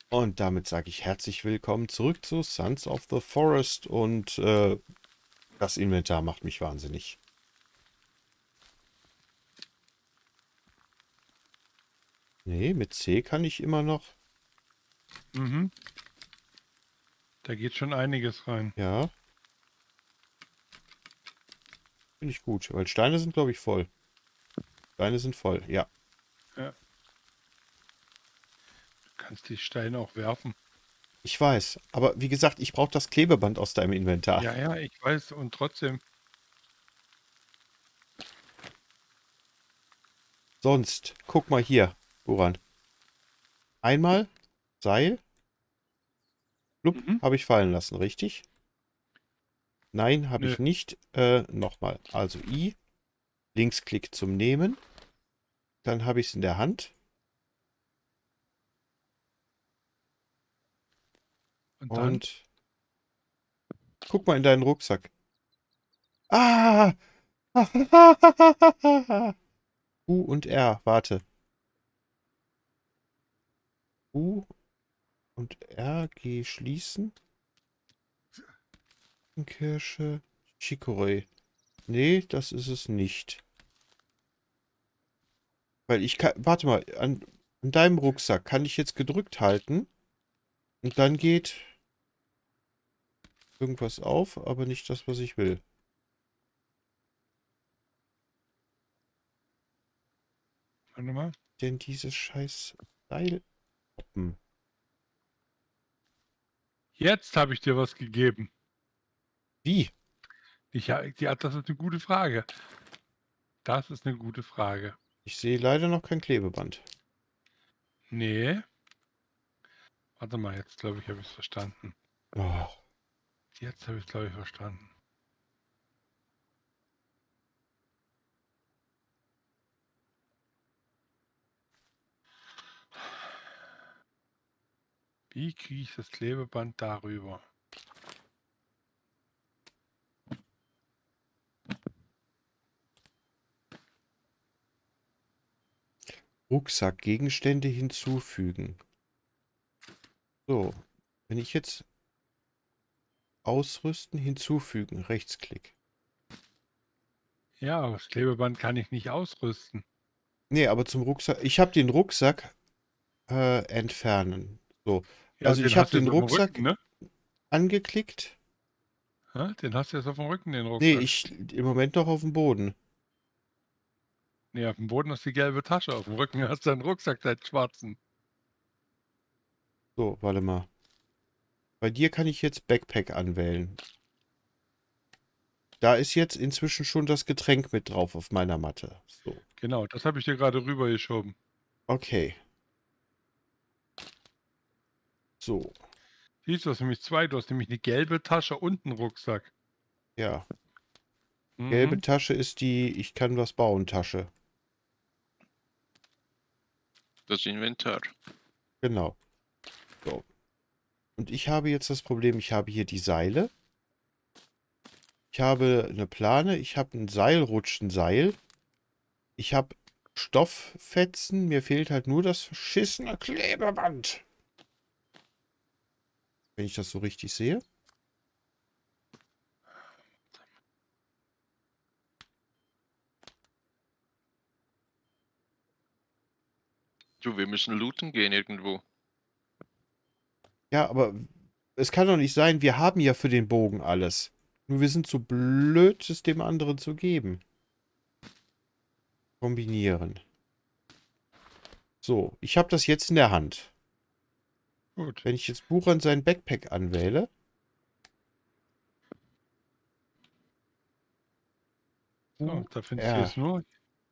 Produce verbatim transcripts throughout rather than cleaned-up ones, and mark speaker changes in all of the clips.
Speaker 1: Und damit sage ich herzlich willkommen zurück zu Sons of the Forest und äh, das Inventar macht mich wahnsinnig. Nee, mit C kann ich immer noch.
Speaker 2: Mhm. Da geht schon einiges rein.
Speaker 1: Ja, finde ich gut, weil Steine sind, glaube ich, voll. Steine sind voll, ja.
Speaker 2: Ja. Du kannst die Steine auch werfen.
Speaker 1: Ich weiß, aber wie gesagt, ich brauche das Klebeband aus deinem Inventar.
Speaker 2: Ja, ja, ich weiß. Und trotzdem.
Speaker 1: Sonst, guck mal hier, Buran. Einmal Seil, blub,
Speaker 2: Mhm.
Speaker 1: habe ich fallen lassen, richtig? Nein, habe
Speaker 2: Nö.
Speaker 1: ich nicht. Äh, nochmal. Also I, Linksklick zum Nehmen. Dann habe ich es in der Hand.
Speaker 2: Und dann?
Speaker 1: Und guck mal in deinen Rucksack. Ah! U und R, warte. U und R, G schließen. Kirsche, Chicorée. Nee, das ist es nicht. Weil ich kann, warte mal, an, an deinem Rucksack kann ich jetzt gedrückt halten und dann geht irgendwas auf, aber nicht das, was ich will.
Speaker 2: Warte mal.
Speaker 1: Denn dieses scheiß Seil. Hm.
Speaker 2: Jetzt habe ich dir was gegeben.
Speaker 1: Wie?
Speaker 2: Ich, ja, ja, das ist eine gute Frage. Das ist eine gute Frage.
Speaker 1: Ich sehe leider noch kein Klebeband.
Speaker 2: Nee. Warte mal, jetzt glaube ich, habe ich es verstanden.
Speaker 1: Oh.
Speaker 2: Jetzt habe ich es, glaube ich, verstanden. Wie kriege ich das Klebeband darüber?
Speaker 1: Rucksack, Gegenstände hinzufügen. So, wenn ich jetzt ausrüsten, hinzufügen, Rechtsklick.
Speaker 2: Ja, aber das Klebeband kann ich nicht ausrüsten.
Speaker 1: Nee, aber zum Rucksack, ich habe den Rucksack äh, entfernen. So,
Speaker 2: Ja,
Speaker 1: also
Speaker 2: den
Speaker 1: ich habe
Speaker 2: hast du
Speaker 1: den
Speaker 2: jetzt auf dem Rücken,
Speaker 1: Rucksack
Speaker 2: ne?
Speaker 1: angeklickt.
Speaker 2: Ja, den hast du jetzt auf dem Rücken, den
Speaker 1: Nee,
Speaker 2: Rucksack.
Speaker 1: ich im Moment noch auf dem Boden.
Speaker 2: Nee, auf dem Boden ist die gelbe Tasche. Auf dem Rücken hast du einen Rucksack, den schwarzen.
Speaker 1: So, warte mal. Bei dir kann ich jetzt Backpack anwählen. Da ist jetzt inzwischen schon das Getränk mit drauf auf meiner Matte. So,
Speaker 2: Genau, das habe ich dir gerade rübergeschoben.
Speaker 1: okay. So,
Speaker 2: Siehst du, du hast nämlich zwei. Du hast nämlich eine gelbe Tasche und einen Rucksack.
Speaker 1: ja. Gelbe
Speaker 2: Mhm.
Speaker 1: Tasche ist die Ich kann was bauen Tasche.
Speaker 3: Das Inventar.
Speaker 1: Genau. So. Und ich habe jetzt das Problem, ich habe hier die Seile. Ich habe eine Plane, ich habe ein Seilrutschenseil. Ich habe Stofffetzen, mir fehlt halt nur das verschissene Klebeband. Wenn ich das so richtig sehe.
Speaker 3: Du, wir müssen looten gehen irgendwo.
Speaker 1: Ja, aber es kann doch nicht sein, wir haben ja für den Bogen alles. Nur wir sind so blöd, es dem anderen zu geben. Kombinieren. So, ich habe das jetzt in der Hand.
Speaker 2: Gut.
Speaker 1: Wenn ich jetzt Buran sein Backpack anwähle.
Speaker 2: So,
Speaker 1: U,
Speaker 2: da findest du
Speaker 1: R.
Speaker 2: jetzt nur.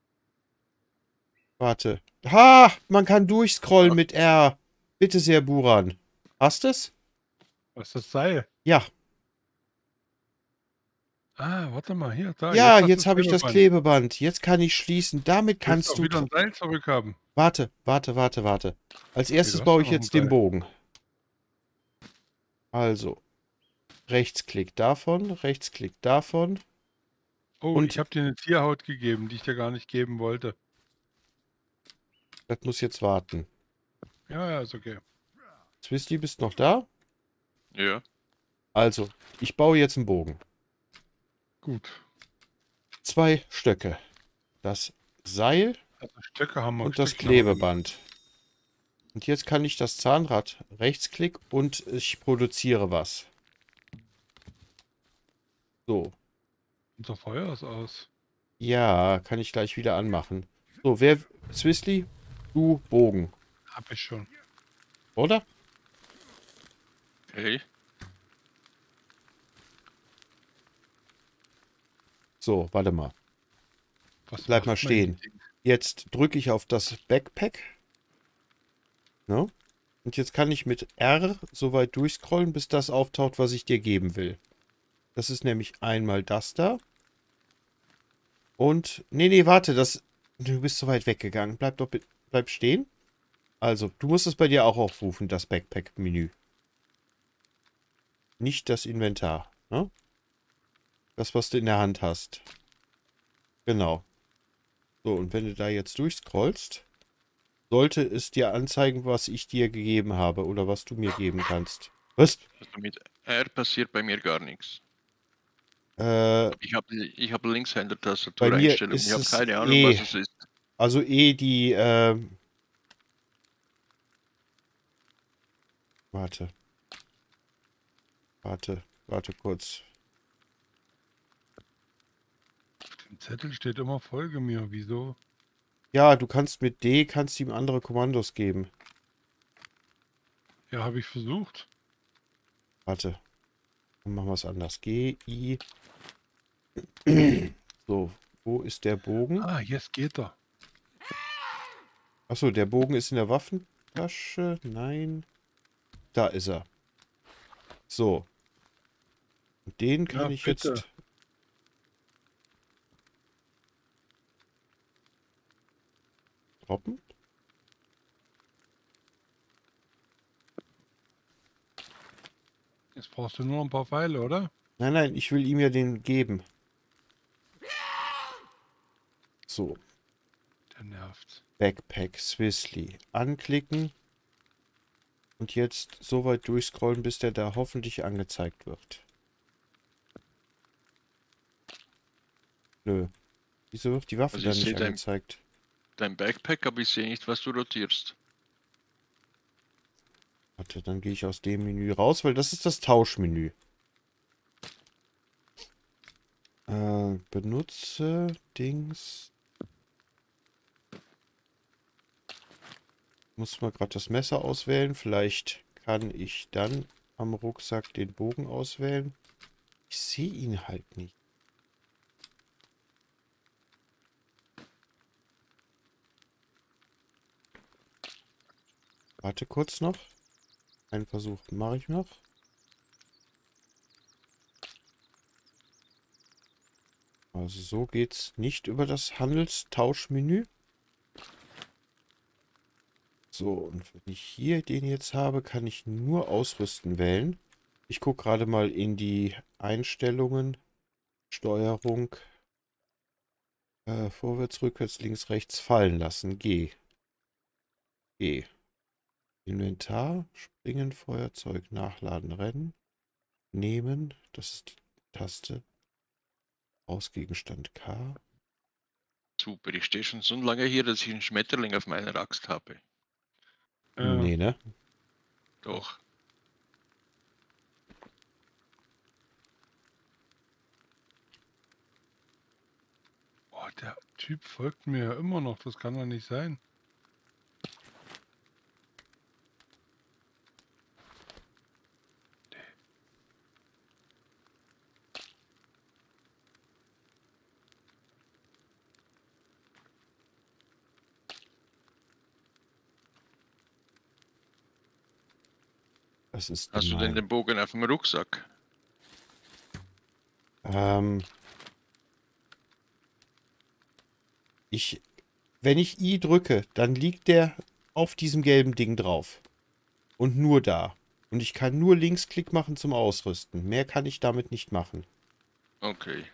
Speaker 1: Warte. Ha! Man kann durchscrollen
Speaker 2: Ah,
Speaker 1: mit R. Bitte sehr, Buran. Hast es?
Speaker 2: was ist das Seil?
Speaker 1: Ja.
Speaker 2: Ah, warte mal, hier, da,
Speaker 1: Ja,
Speaker 2: jetzt hast du
Speaker 1: jetzt
Speaker 2: das
Speaker 1: habe ich das
Speaker 2: Klebeband.
Speaker 1: Klebeband. Jetzt kann ich schließen. Damit
Speaker 2: Willst du
Speaker 1: kannst
Speaker 2: auch
Speaker 1: du...
Speaker 2: wieder
Speaker 1: tra-
Speaker 2: ein Seil zurückhaben?
Speaker 1: Warte, warte, warte, warte. Als
Speaker 2: Nee, du
Speaker 1: erstes
Speaker 2: hast
Speaker 1: baue
Speaker 2: ja
Speaker 1: ich
Speaker 2: noch ein
Speaker 1: jetzt den
Speaker 2: Seil.
Speaker 1: Bogen. Also, Rechtsklick davon, Rechtsklick davon.
Speaker 2: Oh, ich
Speaker 1: Und
Speaker 2: habe dir eine Tierhaut gegeben, die ich dir gar nicht geben wollte.
Speaker 1: das muss jetzt warten.
Speaker 2: Ja, ja, ist okay.
Speaker 1: Zwisty, bist noch da?
Speaker 3: Ja.
Speaker 1: Also, ich baue jetzt einen Bogen.
Speaker 2: Gut.
Speaker 1: Zwei Stöcke. Das Seil
Speaker 2: Also Stöcke haben wir.
Speaker 1: und das
Speaker 2: Stöckchen haben wir
Speaker 1: Klebeband. Und jetzt kann ich das Zahnrad rechtsklick und ich produziere was. So.
Speaker 2: Unser Feuer ist aus.
Speaker 1: Ja, kann ich gleich wieder anmachen. So, wer... Zwisty, du Bogen,
Speaker 2: Hab ich schon.
Speaker 1: oder?
Speaker 3: Okay.
Speaker 1: So, warte mal.
Speaker 2: Was
Speaker 1: Bleib
Speaker 2: macht
Speaker 1: mal
Speaker 2: man
Speaker 1: stehen.
Speaker 2: hier?
Speaker 1: Jetzt drücke ich auf das Backpack. Ne? Und jetzt kann ich mit R so weit durchscrollen, bis das auftaucht, was ich dir geben will. Das ist nämlich einmal das da. Und, nee, nee, warte, das, du bist so weit weggegangen. Bleib doch, bi- bleib stehen. Also, du musst es bei dir auch aufrufen, das Backpack-Menü. Nicht das Inventar, ne? Das, was du in der Hand hast. Genau. So, und wenn du da jetzt durchscrollst, sollte es dir anzeigen, was ich dir gegeben habe oder was du mir geben kannst. Was?
Speaker 3: Also mit R passiert bei mir gar nichts.
Speaker 1: Äh,
Speaker 3: Ich habe ich hab
Speaker 1: bei mir
Speaker 3: Linkshänder-Tastatur-Einstellungen. Ich
Speaker 1: ist
Speaker 3: habe
Speaker 1: es
Speaker 3: keine Ahnung,
Speaker 1: E.
Speaker 3: was es ist.
Speaker 1: Also E die, äh, warte. Warte, warte kurz.
Speaker 2: Im Zettel steht immer Folge mir. Wieso?
Speaker 1: Ja, du kannst mit D, kannst ihm andere Kommandos geben.
Speaker 2: Ja, habe ich versucht.
Speaker 1: Warte. Dann machen wir es anders. G, I. So, wo ist der Bogen?
Speaker 2: Ah, jetzt geht er.
Speaker 1: Achso, der Bogen ist in der Waffentasche. Nein. Da ist er. So. Und den kann
Speaker 2: Ja,
Speaker 1: ich
Speaker 2: bitte.
Speaker 1: jetzt... droppen.
Speaker 2: Jetzt brauchst du nur noch ein paar Pfeile, oder?
Speaker 1: Nein, nein, ich will ihm ja den geben. So.
Speaker 2: Der nervt.
Speaker 1: Backpack, Swizzly. Anklicken. Und jetzt so weit durchscrollen, bis der da hoffentlich angezeigt wird. Nö. Wieso wird die Waffe
Speaker 3: Also
Speaker 1: dann
Speaker 3: ich
Speaker 1: nicht
Speaker 3: sehe dein,
Speaker 1: angezeigt?
Speaker 3: dein Backpack, aber ich sehe nicht, was du rotierst.
Speaker 1: Warte, dann gehe ich aus dem Menü raus, weil das ist das Tauschmenü. Äh, benutze Dings. Muss mal gerade das Messer auswählen. Vielleicht kann ich dann am Rucksack den Bogen auswählen. Ich sehe ihn halt nicht. Warte kurz noch. Einen Versuch mache ich noch. Also so geht's nicht über das Handelstauschmenü. So, und wenn ich hier den jetzt habe, kann ich nur Ausrüsten wählen. Ich gucke gerade mal in die Einstellungen. Steuerung. Äh, vorwärts, rückwärts, links, rechts fallen lassen. G. G. Inventar. Springen, Feuerzeug, nachladen, rennen. Nehmen. Das ist die Taste. Ausgegenstand K.
Speaker 3: Super, ich stehe schon so lange hier, dass ich einen Schmetterling auf meiner Axt habe.
Speaker 2: Ja.
Speaker 1: Nee, ne?
Speaker 3: Doch.
Speaker 2: Boah, der Typ folgt mir ja immer noch. Das kann doch nicht sein.
Speaker 1: Das ist
Speaker 3: Hast du denn
Speaker 1: gemein.
Speaker 3: den Bogen auf dem Rucksack?
Speaker 1: Ähm, ich, wenn ich I drücke, dann liegt der auf diesem gelben Ding drauf. Und nur da. Und ich kann nur Linksklick machen zum Ausrüsten. Mehr kann ich damit nicht machen.
Speaker 3: Okay.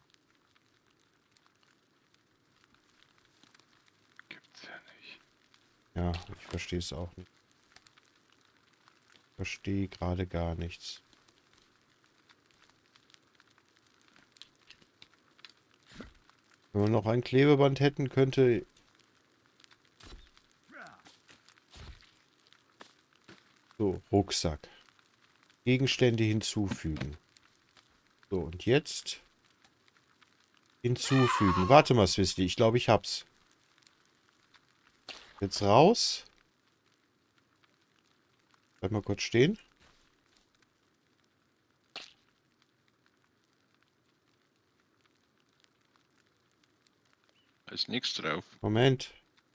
Speaker 2: Gibt's ja nicht.
Speaker 1: Ja, ich verstehe es auch nicht. Ich verstehe gerade gar nichts. Wenn wir noch ein Klebeband hätten, könnte... So, Rucksack. Gegenstände hinzufügen. So, und jetzt... Hinzufügen. Warte mal, Swisley. Ich glaube, ich hab's. Jetzt raus. Bleib mal kurz stehen.
Speaker 3: Da ist nichts drauf.
Speaker 1: Moment.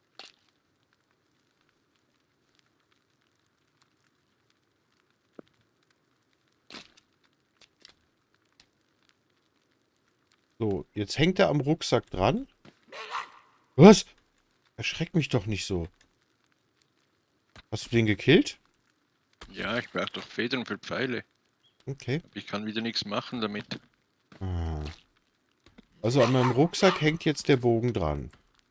Speaker 1: So, jetzt hängt er am Rucksack dran. Was? Erschreck mich doch nicht so. Hast du den gekillt?
Speaker 3: Ja, ich brauche doch Federn für Pfeile.
Speaker 1: Okay.
Speaker 3: Aber ich kann wieder nichts machen damit.
Speaker 1: Ah. Also an meinem Rucksack hängt jetzt der Bogen dran.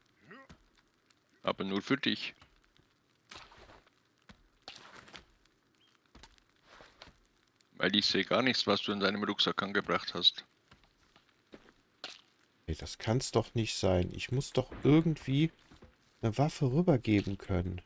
Speaker 3: Aber nur für dich. Weil ich sehe gar nichts, was du in deinem Rucksack angebracht hast.
Speaker 1: Nee, das kann's doch nicht sein. Ich muss doch irgendwie eine Waffe rübergeben können.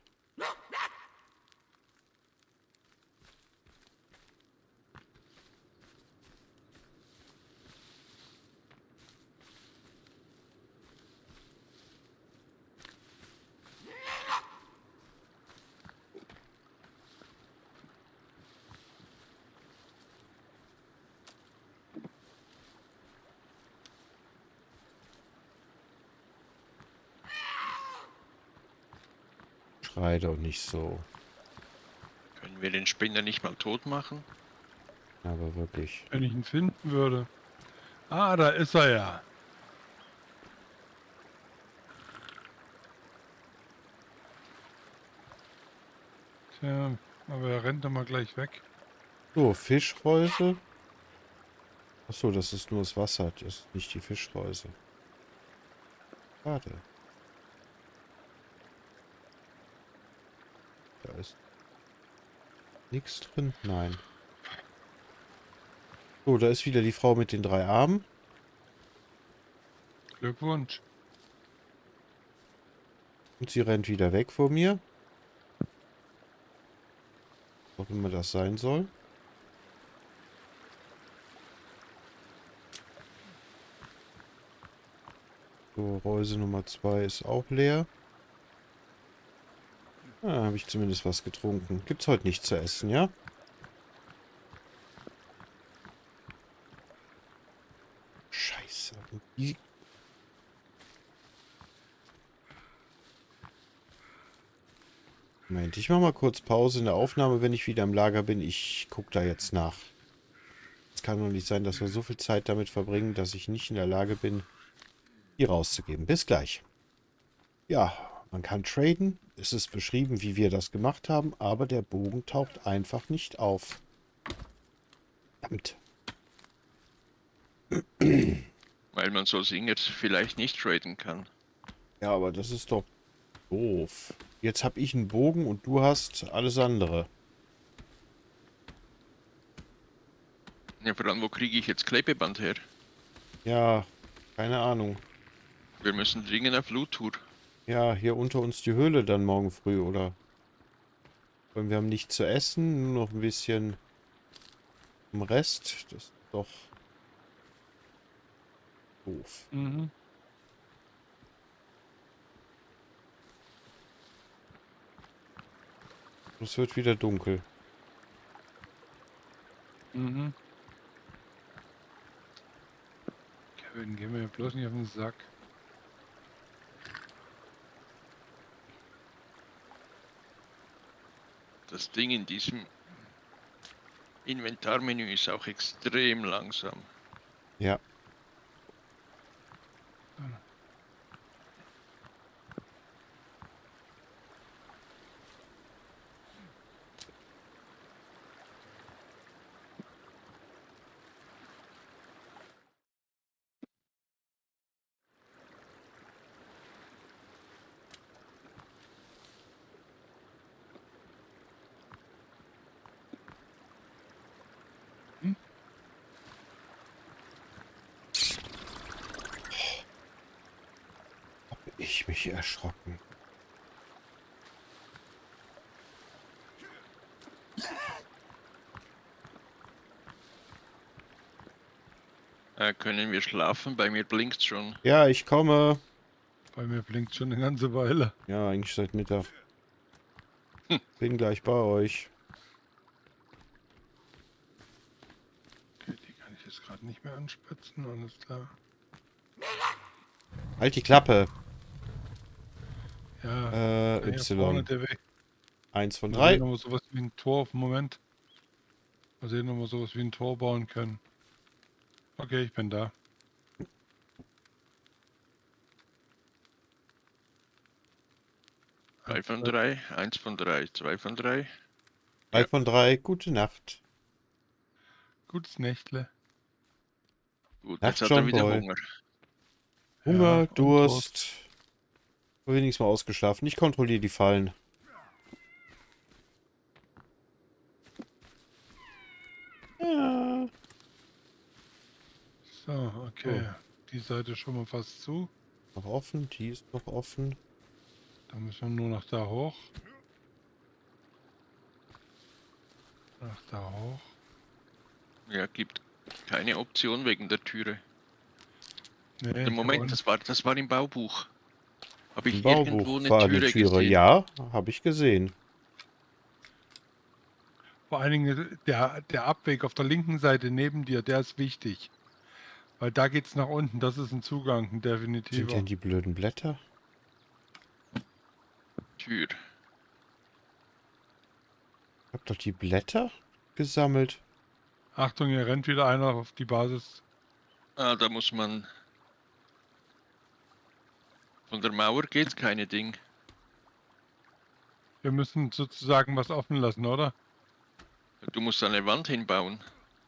Speaker 1: Schrei doch nicht so.
Speaker 3: Können wir den Spinner nicht mal tot machen?
Speaker 1: Aber wirklich.
Speaker 2: Wenn ich ihn finden würde. Ah, da ist er ja. Tja, aber er rennt doch mal gleich weg.
Speaker 1: So, Fischreuse. Achso, das ist nur das Wasser. Das ist nicht die Fischreuse. Schade. Da ist nichts drin. Nein. So, da ist wieder die Frau mit den drei Armen.
Speaker 2: Glückwunsch.
Speaker 1: Und sie rennt wieder weg vor mir. Was auch immer das sein soll. So, Reuse Nummer zwei ist auch leer. Ah, habe ich zumindest was getrunken. Gibt's heute nichts zu essen, ja? Scheiße. Und die... Moment, ich mache mal kurz Pause in der Aufnahme, wenn ich wieder im Lager bin. Ich gucke da jetzt nach. Es kann doch nicht sein, dass wir so viel Zeit damit verbringen, dass ich nicht in der Lage bin, die rauszugeben. Bis gleich. Ja, man kann traden. Es ist beschrieben, wie wir das gemacht haben, aber der Bogen taucht einfach nicht auf. Verdammt.
Speaker 3: Weil man so Singers vielleicht nicht traden kann.
Speaker 1: Ja, aber das ist doch doof. Jetzt habe ich einen Bogen und du hast alles andere.
Speaker 3: Ja, vor allem, wo kriege ich jetzt Klebeband her?
Speaker 1: Ja, keine Ahnung.
Speaker 3: Wir müssen dringend auf Loot-Tour.
Speaker 1: Ja, hier unter uns die Höhle dann morgen früh, oder? Und wir haben nichts zu essen, nur noch ein bisschen im Rest. Das ist doch doof.
Speaker 2: Mhm.
Speaker 1: Es wird wieder dunkel.
Speaker 2: Mhm. Kevin, geh mir bloß nicht auf den Sack.
Speaker 3: Das Ding in diesem Inventarmenü ist auch extrem langsam.
Speaker 1: Ja. ich mich erschrocken.
Speaker 3: Äh, können wir schlafen? Bei mir blinkt schon.
Speaker 1: Ja, ich komme.
Speaker 2: Bei mir blinkt schon eine ganze Weile.
Speaker 1: Ja, eigentlich seit Mittag.
Speaker 3: Hm.
Speaker 1: Bin gleich bei euch.
Speaker 2: Okay, die kann ich jetzt gerade nicht mehr anspitzen, alles klar.
Speaker 1: Halt die Klappe.
Speaker 2: Ja,
Speaker 1: Äh,
Speaker 2: da hier vorne
Speaker 1: Y.
Speaker 2: der Weg.
Speaker 1: Eins von
Speaker 2: Mal
Speaker 1: drei.
Speaker 2: sehen, ob wir sowas wie ein Tor auf den Moment. Mal sehen, ob wir sowas wie ein Tor bauen können. Okay, ich bin da.
Speaker 3: Drei von drei, eins von drei, zwei von drei.
Speaker 1: Drei
Speaker 3: Ja.
Speaker 1: von drei. Gute Nacht.
Speaker 2: Gutes Nächtle.
Speaker 3: Gut,
Speaker 1: Nacht,
Speaker 3: jetzt hat er
Speaker 1: John
Speaker 3: wieder
Speaker 1: Boy.
Speaker 3: Hunger.
Speaker 1: Hunger,
Speaker 2: Ja, und
Speaker 1: Durst. Wenigstens mal ausgeschlafen. Ich kontrolliere die Fallen. Ja.
Speaker 2: So, okay. Die Seite schon mal fast zu.
Speaker 1: Noch offen. Die ist noch offen.
Speaker 2: Da müssen wir nur noch da hoch. Nach da hoch.
Speaker 3: Ja, gibt keine Option wegen der Türe.
Speaker 2: Nee,
Speaker 3: Der
Speaker 2: da
Speaker 3: Moment,
Speaker 2: unten-
Speaker 3: das war, das war im Baubuch. Habe ich
Speaker 1: Im
Speaker 3: irgendwo
Speaker 1: Baubuch
Speaker 3: eine
Speaker 1: war
Speaker 3: Türe
Speaker 1: die Türe.
Speaker 3: gesehen?
Speaker 1: Ja, habe ich gesehen.
Speaker 2: Vor allen Dingen der, der Abweg auf der linken Seite neben dir, der ist wichtig. Weil da geht's nach unten, das ist ein Zugang, ein
Speaker 1: Sind
Speaker 2: definitiver.
Speaker 1: denn die blöden Blätter?
Speaker 3: Tür.
Speaker 1: Ich hab doch die Blätter gesammelt.
Speaker 2: Achtung, hier rennt wieder einer auf die Basis.
Speaker 3: Ah, da muss man... Von der Mauer geht keine Ding.
Speaker 2: Wir müssen sozusagen was offen lassen, oder?
Speaker 3: Du musst eine Wand hinbauen.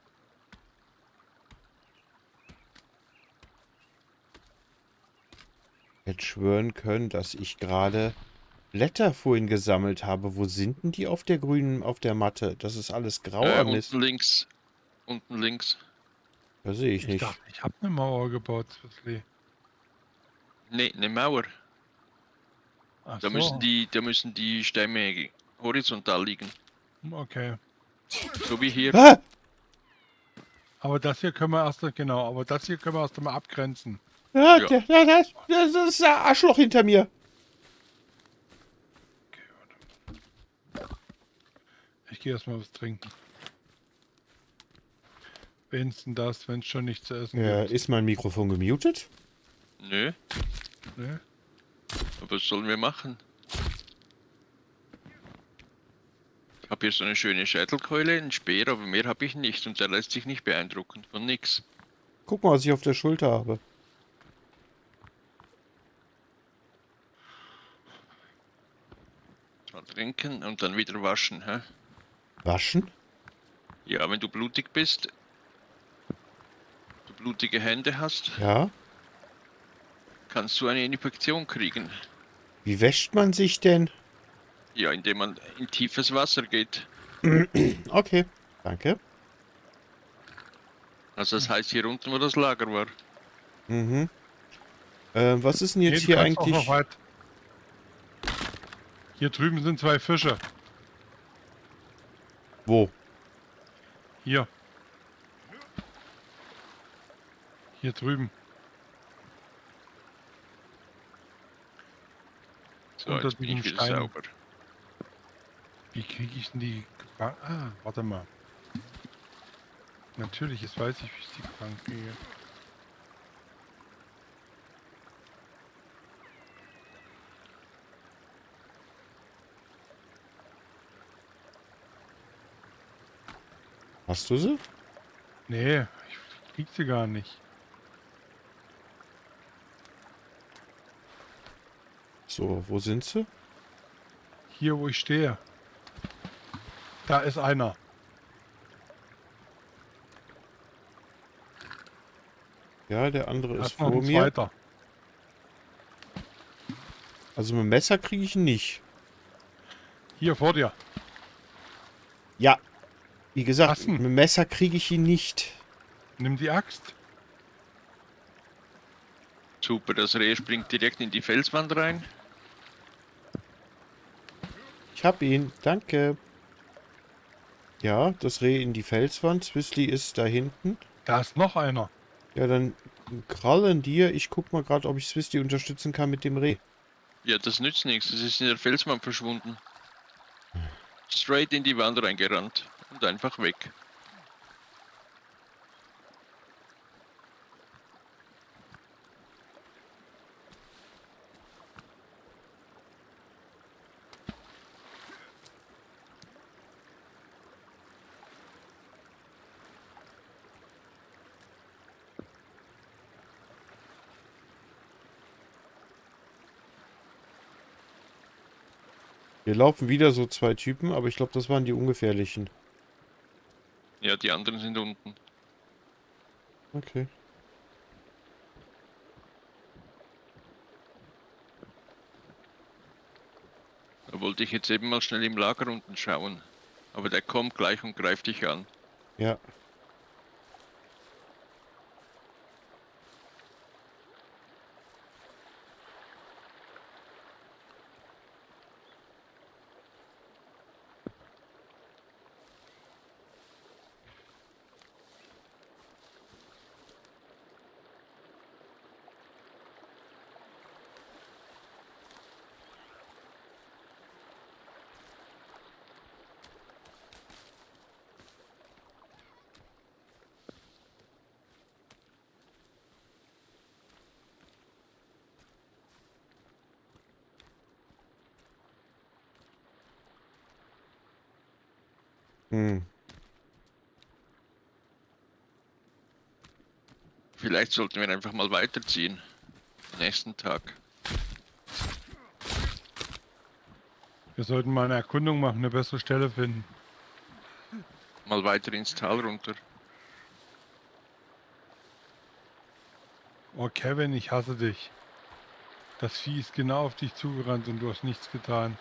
Speaker 1: Ich hätte schwören können, dass ich gerade Blätter vorhin gesammelt habe. Wo sind denn die auf der grünen, auf der Matte? Das ist alles grau
Speaker 3: Äh,
Speaker 1: an ist.
Speaker 3: unten links. Unten links.
Speaker 1: Das sehe ich
Speaker 2: Ich
Speaker 1: nicht.
Speaker 2: dachte, ich habe eine Mauer gebaut, Swisley.
Speaker 3: Ne, eine Mauer.
Speaker 2: Ach
Speaker 3: Da
Speaker 2: so,
Speaker 3: müssen die, da müssen die Stämme horizontal liegen.
Speaker 2: okay.
Speaker 3: So wie hier.
Speaker 1: Ah!
Speaker 2: Aber das hier können wir erst, genau, aber das hier können wir erst einmal abgrenzen.
Speaker 1: Ja,
Speaker 3: Ja.
Speaker 1: der, der, das, das ist der Arschloch hinter mir.
Speaker 2: Okay, warte. Ich gehe erstmal was trinken. Wenigstens das, wenn es schon nichts zu essen
Speaker 1: Ja,
Speaker 2: gibt.
Speaker 1: ist mein Mikrofon gemutet?
Speaker 3: Nö,
Speaker 2: Ne?
Speaker 3: aber was sollen wir machen? Ich habe hier so eine schöne Scheitelkeule, einen Speer, aber mehr habe ich nicht und der lässt sich nicht beeindrucken von nix.
Speaker 1: Guck mal, was ich auf der Schulter habe.
Speaker 3: Mal trinken und dann wieder waschen, hä?
Speaker 1: Waschen?
Speaker 3: Ja, wenn du blutig bist, du blutige Hände hast,
Speaker 1: Ja.
Speaker 3: kannst du eine Infektion kriegen.
Speaker 1: Wie wäscht man sich denn?
Speaker 3: Ja, indem man in tiefes Wasser geht.
Speaker 1: Okay, danke.
Speaker 3: Also das heißt hier unten, wo das Lager war.
Speaker 1: Mhm. Ähm, was ist denn jetzt
Speaker 2: Nee, du
Speaker 1: hier
Speaker 2: kannst auch noch
Speaker 1: eigentlich?
Speaker 2: weit. Hier drüben sind zwei Fische.
Speaker 1: Wo?
Speaker 2: Hier. Hier drüben.
Speaker 3: So,
Speaker 2: Unter
Speaker 3: jetzt bin ich
Speaker 2: diesen
Speaker 3: wieder
Speaker 2: Steinen.
Speaker 3: sauber.
Speaker 2: Wie kriege ich denn die gefangen? Ah, warte mal. Natürlich, jetzt weiß ich, wie ich die gefangen kriege.
Speaker 1: Hast du sie?
Speaker 2: Nee, ich krieg sie gar nicht.
Speaker 1: So, wo sind sie?
Speaker 2: Hier, wo ich stehe. Da ist einer.
Speaker 1: Ja, der andere
Speaker 2: Da
Speaker 1: ist
Speaker 2: ist noch
Speaker 1: vor
Speaker 2: ein
Speaker 1: mir.
Speaker 2: zweiter.
Speaker 1: Also mit dem Messer kriege ich ihn nicht.
Speaker 2: Hier vor dir.
Speaker 1: Ja. Wie gesagt,
Speaker 2: Was denn?
Speaker 1: mit dem Messer kriege ich ihn nicht.
Speaker 2: Nimm die Axt.
Speaker 3: Super, das Reh springt direkt in die Felswand rein.
Speaker 1: Ich hab ihn. Danke. Ja, das Reh in die Felswand. Swizzly ist da hinten.
Speaker 2: Da ist noch einer.
Speaker 1: Ja, dann krallen dir. Ich guck mal gerade, ob ich Swizzly unterstützen kann mit dem Reh.
Speaker 3: Ja, das nützt nichts. Es ist in der Felswand verschwunden. Straight in die Wand reingerannt. Und einfach weg.
Speaker 1: Hier laufen wieder so zwei Typen, aber ich glaube, das waren die ungefährlichen.
Speaker 3: Ja, die anderen sind unten.
Speaker 1: Okay.
Speaker 3: Da wollte ich jetzt eben mal schnell im Lager unten schauen. Aber der kommt gleich und greift dich an.
Speaker 1: Ja. Hm.
Speaker 3: Vielleicht sollten wir einfach mal weiterziehen. Nächsten Tag.
Speaker 2: Wir sollten mal eine Erkundung machen, eine bessere Stelle finden.
Speaker 3: Mal weiter ins Tal runter.
Speaker 2: Oh Kevin, ich hasse dich. Das Vieh ist genau auf dich zugerannt und du hast nichts getan.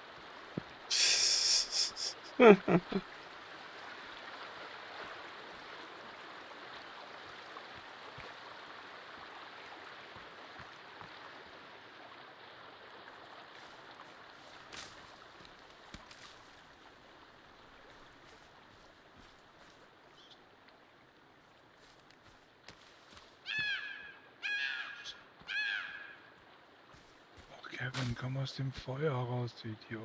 Speaker 2: Oh Kevin, komm aus dem Feuer raus, du Idiot.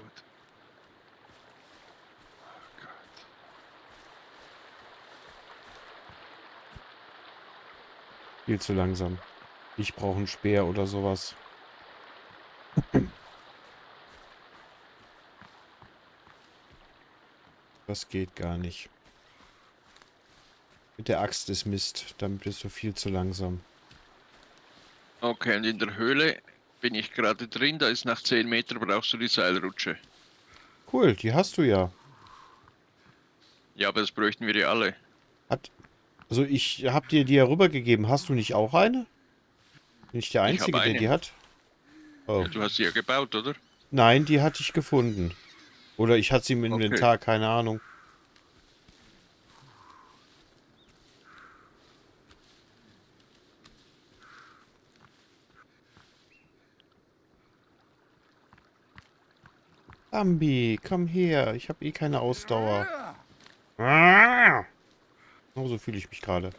Speaker 2: Oh Gott.
Speaker 1: Viel zu langsam. Ich brauche einen Speer oder sowas. Das geht gar nicht. Mit der Axt ist Mist. Damit bist du viel zu langsam.
Speaker 3: Okay, und in der Höhle bin ich gerade drin. Da ist nach zehn Metern brauchst du die Seilrutsche.
Speaker 1: Cool, die hast du ja.
Speaker 3: Ja, aber das bräuchten wir ja alle.
Speaker 1: Hat, also ich hab dir die ja rübergegeben. Hast du nicht auch eine? Bin ich der
Speaker 3: Ich habe
Speaker 1: Einzige, der
Speaker 3: eine.
Speaker 1: die hat? Oh.
Speaker 3: Ja, du hast sie ja gebaut, oder?
Speaker 1: Nein, die hatte ich gefunden. Oder ich hatte sie im
Speaker 3: Okay.
Speaker 1: Inventar, keine Ahnung. Bambi, komm her. Ich habe eh keine Ausdauer. Ah! Oh, so fühle ich mich gerade.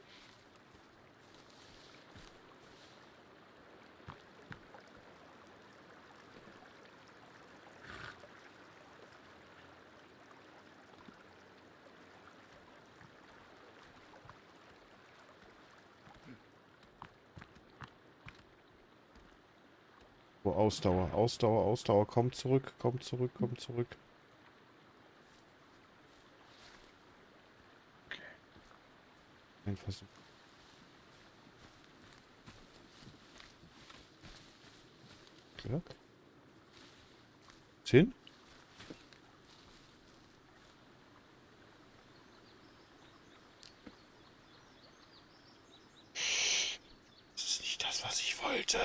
Speaker 1: Oh, Ausdauer, Ausdauer, Ausdauer. Komm zurück, komm zurück, komm zurück.
Speaker 2: Okay.
Speaker 1: Ein Versuch. Glück. Zehn? Das ist nicht das, was ich wollte.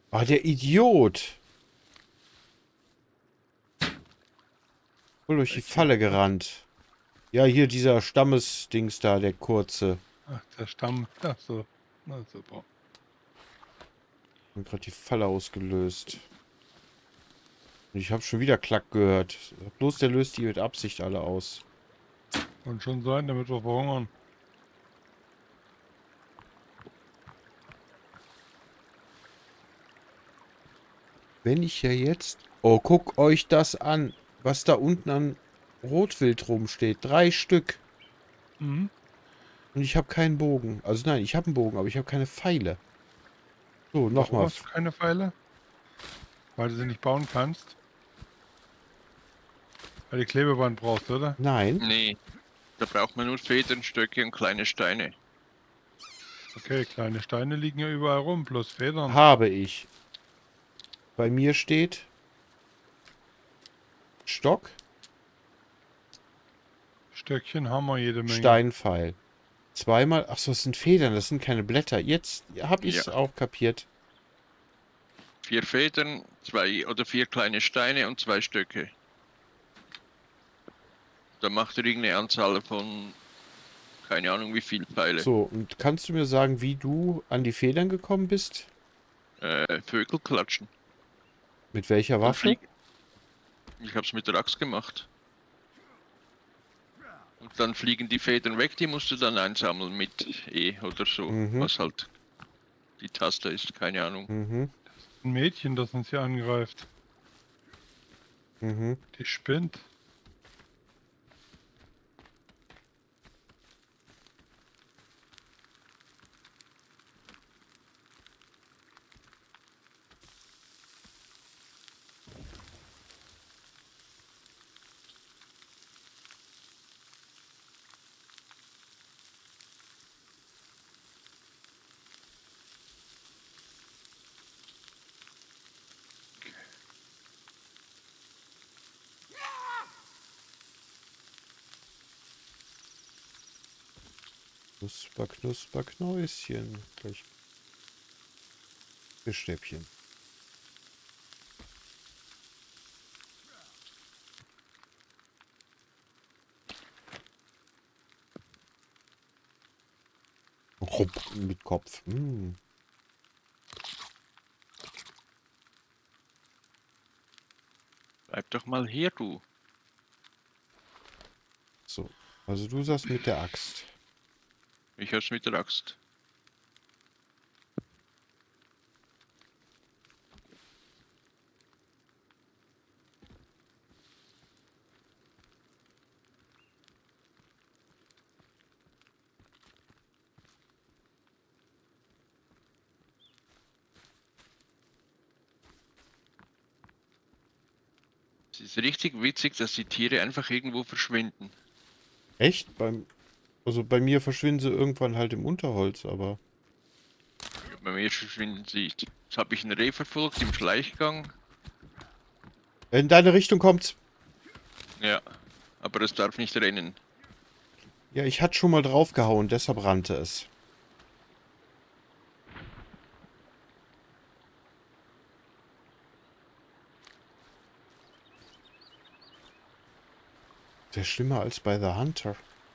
Speaker 1: Ah, der Idiot. Voll durch die Falle gerannt. Ja, hier dieser Stammesdings da, der kurze.
Speaker 2: Ach, der Stamm. Ach so. Na super.
Speaker 1: Und gerade die Falle ausgelöst. Und ich habe schon wieder Klack gehört. Bloß der löst die mit Absicht alle aus.
Speaker 2: Und schon sein, damit wir verhungern.
Speaker 1: Wenn ich ja jetzt... Oh, guck euch das an. Was da unten an Rotwild rumsteht. Drei Stück.
Speaker 2: Mhm.
Speaker 1: Und ich habe keinen Bogen. Also nein, ich habe einen Bogen, aber ich habe keine Pfeile. So,
Speaker 2: Warum
Speaker 1: nochmal.
Speaker 2: hast du keine Pfeile? Weil du sie nicht bauen kannst? Weil du Klebeband brauchst, oder?
Speaker 1: Nein.
Speaker 3: Nee, da braucht man nur Federn, Stöcke und kleine Steine.
Speaker 2: Okay, kleine Steine liegen ja überall rum, plus Federn.
Speaker 1: Habe ich. Bei mir steht Stock,
Speaker 2: Stöckchen haben wir jede Menge.
Speaker 1: Steinpfeil. Zweimal. Achso, das sind Federn, das sind keine Blätter. Jetzt habe ich es
Speaker 3: Ja.
Speaker 1: auch kapiert.
Speaker 3: Vier Federn, zwei oder vier kleine Steine und zwei Stöcke. Da macht er irgendeine Anzahl von, keine Ahnung wie viel Pfeile.
Speaker 1: So, und kannst du mir sagen, wie du an die Federn gekommen bist?
Speaker 3: Äh, Vögel klatschen.
Speaker 1: Mit welcher
Speaker 3: Dann
Speaker 1: Waffe?
Speaker 3: flieg- Ich hab's mit der Axt gemacht. Und dann fliegen die Federn weg, die musst du dann einsammeln mit E oder so.
Speaker 1: Mhm.
Speaker 3: Was halt die Taste ist, keine Ahnung.
Speaker 1: Mhm.
Speaker 2: Ein Mädchen, das uns hier angreift.
Speaker 1: Mhm.
Speaker 2: Die spinnt.
Speaker 1: Knusper, knusper, Knäuschen. Gleich. Fischstäbchen. Rupp, mit Kopf. Mm.
Speaker 3: Bleib doch mal hier, du.
Speaker 1: So. Also du sagst mit der Axt.
Speaker 3: Ich hab's mit der Axt. Es ist richtig witzig, dass die Tiere einfach irgendwo verschwinden.
Speaker 1: Echt? Beim, also bei mir verschwinden sie irgendwann halt im Unterholz, aber...
Speaker 3: Bei mir verschwinden sie. Jetzt habe ich ein Reh verfolgt im Schleichgang.
Speaker 1: In deine Richtung kommt's.
Speaker 3: Ja, aber es darf nicht rennen.
Speaker 1: Ja, ich hatte schon mal draufgehauen, deshalb rannte es. Der ist schlimmer als bei The Hunter.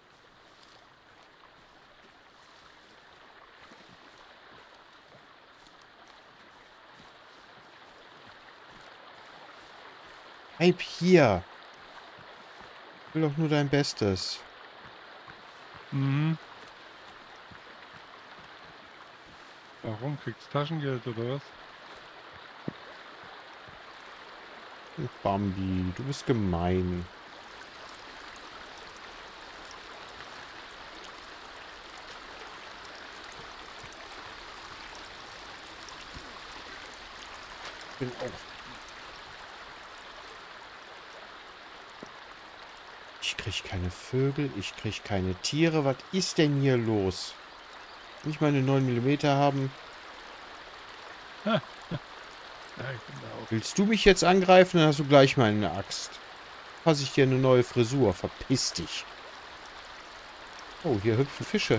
Speaker 1: Bleib hier. Ich will doch nur dein Bestes.
Speaker 2: Mhm. Warum? Kriegt's Taschengeld oder was?
Speaker 1: Bambi, du bist gemein. Ich bin auch... Ich krieg keine Vögel, ich krieg keine Tiere. Was ist denn hier los? Nicht meine neun Millimeter haben.
Speaker 2: Ja, genau.
Speaker 1: Willst du mich jetzt angreifen, dann hast du gleich mal eine Axt. Fasse ich dir eine neue Frisur. Verpiss dich. Oh, hier hüpfen Fische.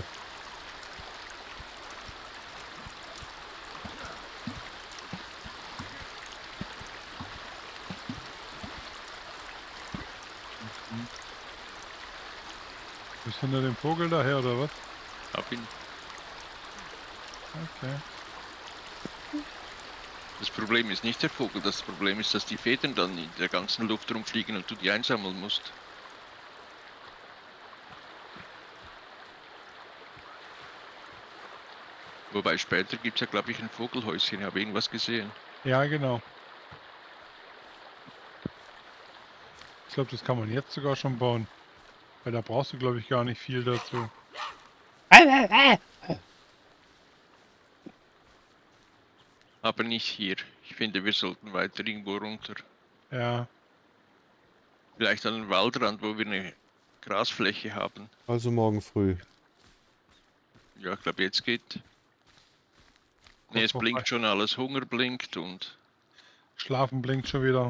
Speaker 2: hinter dem Vogel daher, oder was?
Speaker 3: Hab ihn.
Speaker 2: Okay.
Speaker 3: Das Problem ist nicht der Vogel, das Problem ist, dass die Federn dann in der ganzen Luft rumfliegen und du die einsammeln musst. Wobei später gibt es ja, glaube ich, ein Vogelhäuschen. Ich habe irgendwas gesehen.
Speaker 2: Ja, genau. Ich glaube, das kann man jetzt sogar schon bauen. Weil da brauchst du, glaube ich, gar nicht viel dazu.
Speaker 3: Aber nicht hier. Ich finde, wir sollten weiter irgendwo runter.
Speaker 2: Ja,
Speaker 3: Vielleicht an den Waldrand, wo wir eine Grasfläche haben.
Speaker 1: Also morgen früh.
Speaker 3: Ja, ich glaube, jetzt geht. Ne,
Speaker 2: Kurz
Speaker 3: es
Speaker 2: vor
Speaker 3: blinkt
Speaker 2: Fre-
Speaker 3: schon alles. Hunger blinkt und
Speaker 2: Schlafen blinkt schon wieder.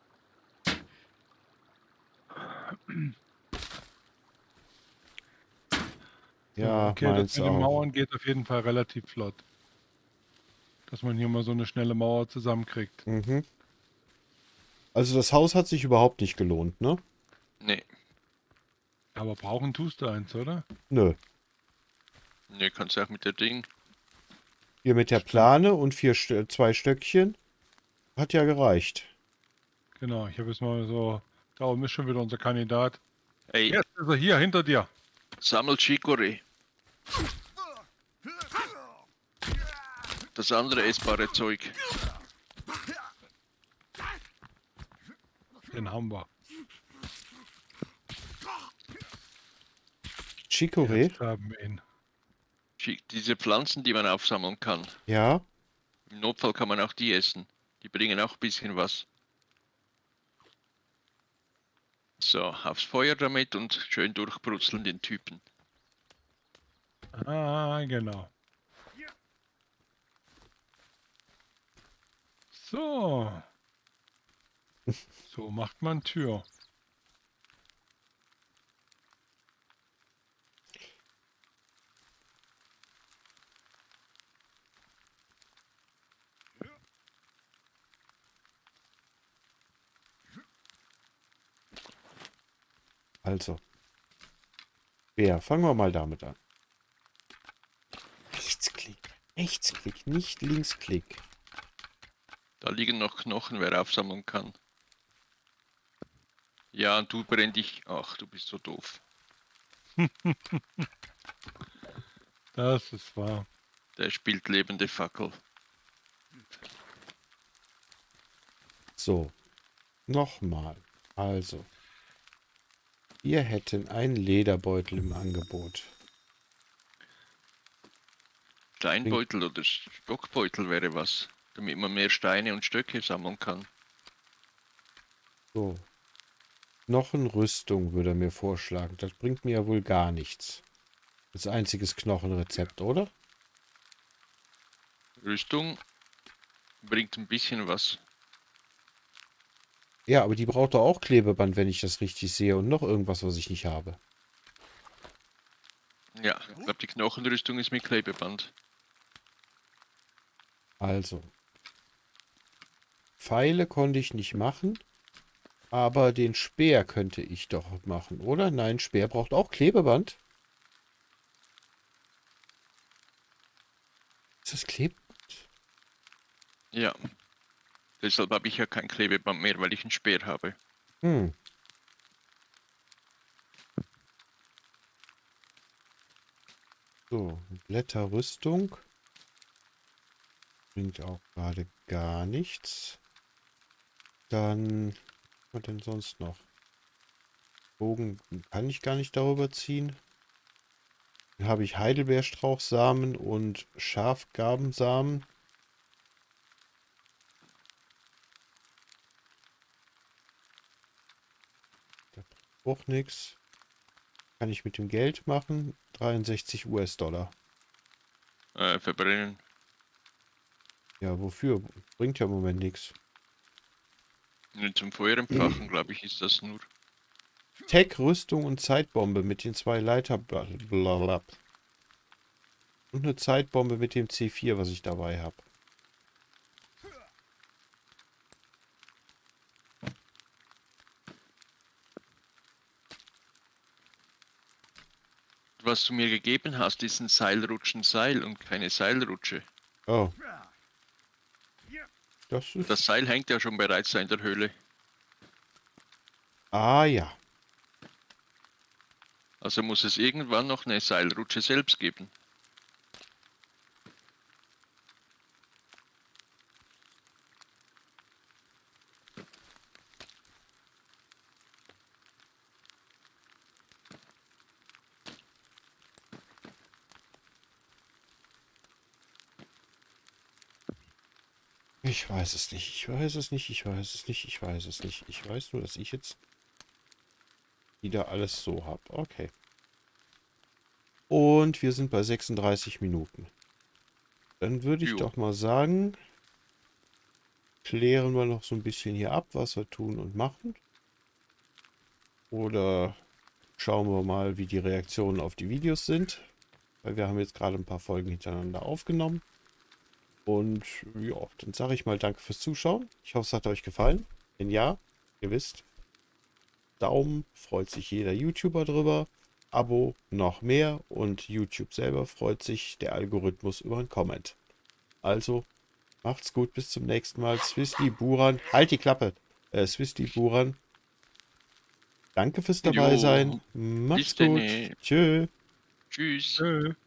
Speaker 2: So,
Speaker 1: Ja,
Speaker 2: okay, das
Speaker 1: meins
Speaker 2: mit den
Speaker 1: auch.
Speaker 2: Mauern geht auf jeden Fall relativ flott. Dass man hier mal so eine schnelle Mauer zusammenkriegt.
Speaker 1: Mhm. Also das Haus hat sich überhaupt nicht gelohnt, ne?
Speaker 3: ne,
Speaker 2: Aber brauchen tust du eins, oder?
Speaker 1: Nö.
Speaker 3: ne, kannst du auch mit der Ding.
Speaker 1: Hier mit der Plane und vier Stö zwei Stöckchen. Hat ja gereicht.
Speaker 2: Genau, ich habe jetzt mal so. Da oben ist schon wieder unser Kandidat.
Speaker 3: Ey,
Speaker 2: Jetzt ist er hier, hinter dir.
Speaker 3: sammel Chicorée. Das andere essbare Zeug.
Speaker 2: Den haben wir.
Speaker 1: Chicorée?
Speaker 2: Jetzt haben wir ihn.
Speaker 3: Chi- Diese Pflanzen, die man aufsammeln kann.
Speaker 1: Ja.
Speaker 3: Im Notfall kann man auch die essen. Die bringen auch ein bisschen was. So, aufs Feuer damit und schön durchbrutzeln den Typen.
Speaker 2: Ah, genau. So. So macht man Tür.
Speaker 1: Also. Ja, fangen wir mal damit an. Rechtsklick. Rechtsklick, nicht Linksklick.
Speaker 3: Da liegen noch Knochen, wer aufsammeln kann. Ja, und du brenn dich. Ach, du bist so doof.
Speaker 2: Das ist wahr.
Speaker 3: Der spielt lebende Fackel.
Speaker 1: So. Nochmal. Also. Wir hätten einen Lederbeutel im Angebot.
Speaker 3: Steinbeutel oder Stockbeutel wäre was, damit man mehr Steine und Stöcke sammeln kann.
Speaker 1: So. Knochenrüstung würde er mir vorschlagen. Das bringt mir ja wohl gar nichts. Das einziges Knochenrezept, oder?
Speaker 3: Rüstung bringt ein bisschen was.
Speaker 1: Ja, aber die braucht doch auch Klebeband, wenn ich das richtig sehe. Und noch irgendwas, was ich nicht habe.
Speaker 3: Ja, ich glaube, die Knochenrüstung ist mit Klebeband.
Speaker 1: Also. Pfeile konnte ich nicht machen. Aber den Speer könnte ich doch machen, oder? Nein, Speer braucht auch Klebeband. Ist das Klebeband?
Speaker 3: Ja. Deshalb habe ich ja kein Klebeband mehr, weil ich einen Speer habe.
Speaker 1: Hm. So, Blätterrüstung. Bringt auch gerade gar nichts. Dann, was denn sonst noch? Bogen kann ich gar nicht darüber ziehen. Dann habe ich Heidelbeerstrauchsamen und Schafgarbensamen. Da braucht auch nichts. Kann ich mit dem Geld machen. dreiundsechzig US-Dollar.
Speaker 3: Äh, verbrennen.
Speaker 1: Ja, wofür? Bringt ja im Moment nichts.
Speaker 3: Nur zum Feuer entfachen, glaube ich, ist das nur.
Speaker 1: Tech, Rüstung und Zeitbombe mit den zwei Leiter. Blablabla. Und eine Zeitbombe mit dem C vier, was ich dabei habe.
Speaker 3: was du mir gegeben hast, ist ein Seilrutschen-Seil und keine Seilrutsche.
Speaker 1: Oh. Das ist...
Speaker 3: Das Seil hängt ja schon bereits in der Höhle.
Speaker 1: Ah ja.
Speaker 3: Also muss es irgendwann noch eine Seilrutsche selbst geben.
Speaker 1: Ich weiß es nicht, ich weiß es nicht, ich weiß es nicht, ich weiß es nicht. Ich weiß nur, dass ich jetzt wieder alles so habe. Okay. Und wir sind bei sechsunddreißig Minuten. Dann würde ich
Speaker 3: Jo.
Speaker 1: doch mal sagen, klären wir noch so ein bisschen hier ab, was wir tun und machen. Oder schauen wir mal, wie die Reaktionen auf die Videos sind. Weil wir haben jetzt gerade ein paar Folgen hintereinander aufgenommen. Und ja, dann sage ich mal danke fürs Zuschauen. Ich hoffe, es hat euch gefallen. Wenn ja, ihr wisst, Daumen freut sich jeder YouTuber drüber. Abo noch mehr und YouTube selber freut sich der Algorithmus über einen Comment. Also, macht's gut, bis zum nächsten Mal. Swissly Buran, halt die Klappe. Äh, Swissly Buran. Danke fürs dabei
Speaker 3: Jo,
Speaker 1: sein. Macht's
Speaker 3: bis
Speaker 1: gut.
Speaker 3: denn.
Speaker 1: Tschö.
Speaker 3: Tschüss.
Speaker 2: Tschö.